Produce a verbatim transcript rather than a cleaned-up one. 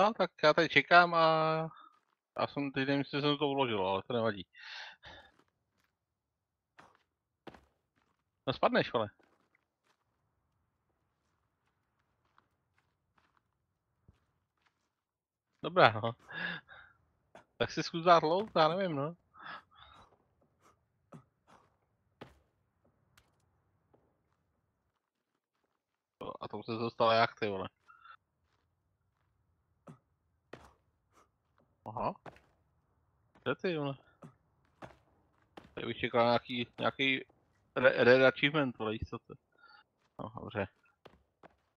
No, tak já tady čekám a já jsem teď nevím, jestli jsem to uložil, ale to nevadí. No spadneš, vole. Dobrá, no. Tak si zkus dát lout, já nevím, no. A to se dostala jak, ty vole. Aha. Kde ty, vole? Tady bych čekal nějaký, nějaký red achievement, vole, jistoty. No, dobře.